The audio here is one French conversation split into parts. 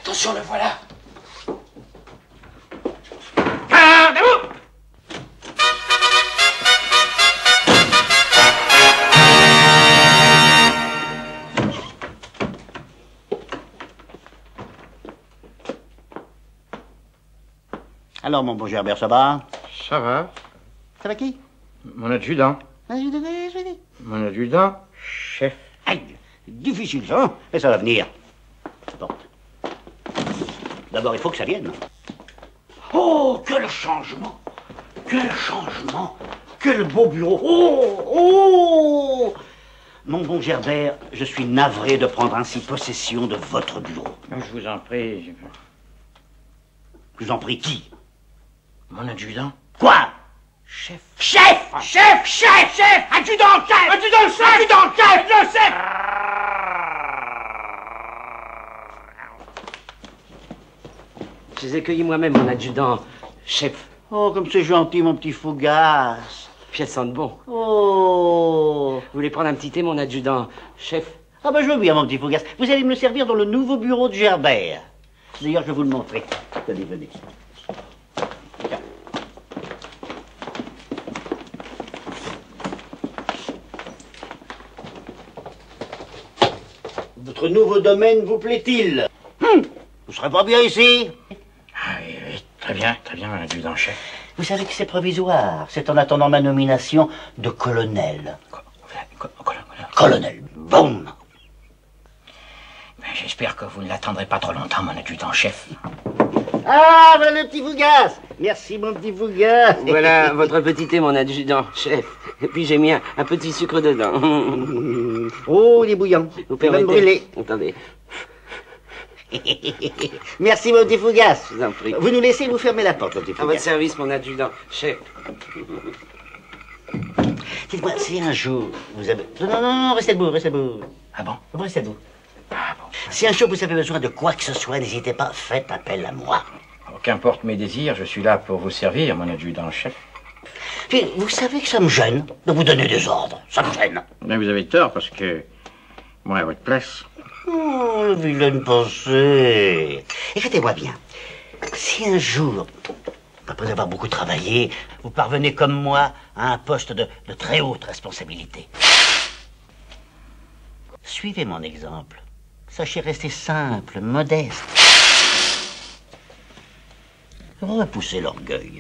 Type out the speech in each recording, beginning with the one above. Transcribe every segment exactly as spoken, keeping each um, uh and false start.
Attention, le voilà. Gardez-vous! Alors, mon bon Gerbert, ça va? Ça va. Ça va qui? Mon adjudant. Adjudant, je dis. Mon adjudant, chef. Aïe, difficile ça, hein? Mais ça va venir. Bon. D'abord, il faut que ça vienne. Oh, quel changement! Quel changement! Quel beau bureau! Oh, oh! Mon bon Gerbert, je suis navré de prendre ainsi possession de votre bureau. Je vous en prie. Je vous en prie, qui? Mon adjudant. Quoi? Chef. Chef! Chef! Chef! Chef! Adjudant! Chef! Adjudant! Chef! Adjudant! Chef! Le chef! Je les ai cueillis moi-même, mon adjudant, chef. Oh, comme c'est gentil, mon petit Fougas. Puis elles sentent bon. Oh! Vous voulez prendre un petit thé, mon adjudant, chef? Ah ben je veux bien, mon petit Fougas. Vous allez me le servir dans le nouveau bureau de Gerbert. D'ailleurs, je vais vous le montrer. Venez, venez. Tiens. Votre nouveau domaine vous plaît-il? Hum, vous serez pas bien ici? Ah oui, oui, très bien, très bien, mon adjudant, chef. Vous savez que c'est provisoire. C'est en attendant ma nomination de colonel. Co- co- co- co- Colonel, boum! Ben, j'espère que vous ne l'attendrez pas trop longtemps, mon adjudant, chef. Ah, voilà le petit Fougas. Merci, mon petit Fougas. Voilà votre petit thé, mon adjudant, chef. Et puis j'ai mis un, un petit sucre dedans. Oh, il est bouillant. Vous Il va me brûler. Attendez, Merci, mon petit Fougas. je vous en prie. Vous nous laissez vous fermer la porte, mon petit À votre Fougas. service, mon adjudant, chef. Dites-moi, si un jour vous avez... Non, non, non, non, restez debout, restez debout. Ah bon? Restez debout. Ah bon. Si un jour vous avez besoin de quoi que ce soit, n'hésitez pas, faites appel à moi. Qu'importe mes désirs, je suis là pour vous servir, mon adjudant, chef. Puis, vous savez que ça me gêne de vous donner des ordres. Ça me gêne. Mais vous avez tort, parce que moi, à votre place... Oh, vilaine pensée. Écoutez-moi bien. Si un jour, après avoir beaucoup travaillé, vous parvenez comme moi à un poste de, de très haute responsabilité, suivez mon exemple. Sachez rester simple, modeste. Repoussez l'orgueil.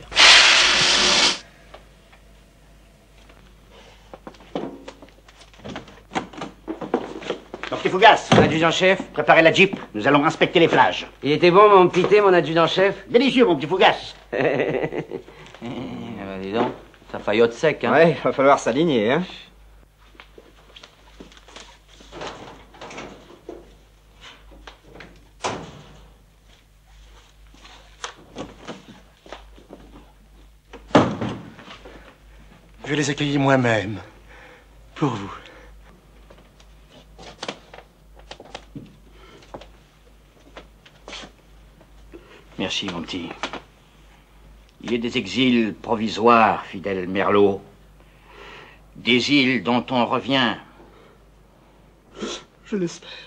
Donc, les Fougas, Adjudant, chef. préparez la Jeep. Nous allons inspecter les plages. Il était bon, mon petit thé, mon adjudant, chef? Délicieux, mon petit Fougas. Eh ben, dis donc, ça faillote sec, hein? Ouais, il va falloir s'aligner, hein. Je les accueillis moi-même. Pour vous. Merci, mon petit. Il est des exils provisoires, fidèle Merlot. Des îles dont on revient. Je l'espère.